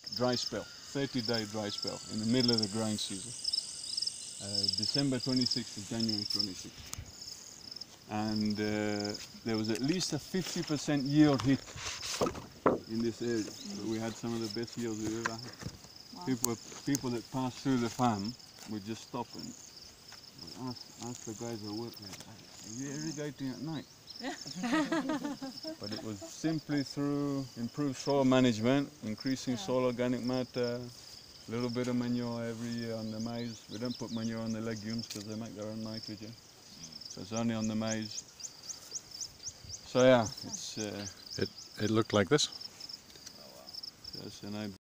dry spell, 30-day dry spell in the middle of the growing season. December 26th to January 26th. And there was at least a 50% yield hit in this area. So we had some of the best yields we've ever had. Wow. People that passed through the farm would just stop and ask the guys that work there, are you irrigating at night? But it was simply through improved soil management, increasing soil organic matter, a little bit of manure every year on the maize. We don't put manure on the legumes because they make their own nitrogen. So it's only on the maize. So yeah, it's... It looked like this? So it's an